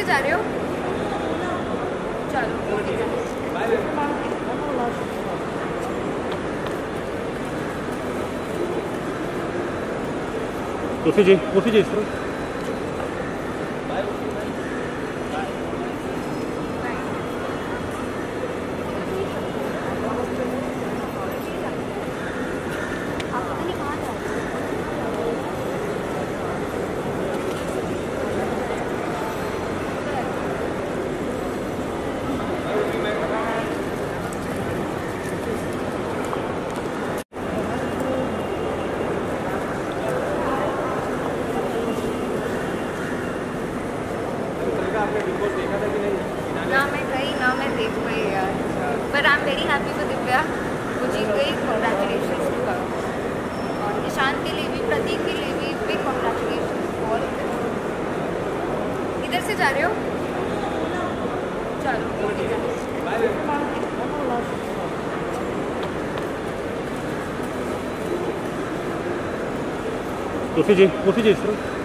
जा रहे हो? चलो उसी जी इस तरह। ना मैं गई ना मैं देख पाई यार, but I am very happy for Divya, वो जीत गई। Congratulation to her. और निशान के लिए भी, प्रतीक के लिए भी बिग कॉन्ग्रेचुलेशन। और इधर से जा रहे हो? चलो उसी जी इस तरह।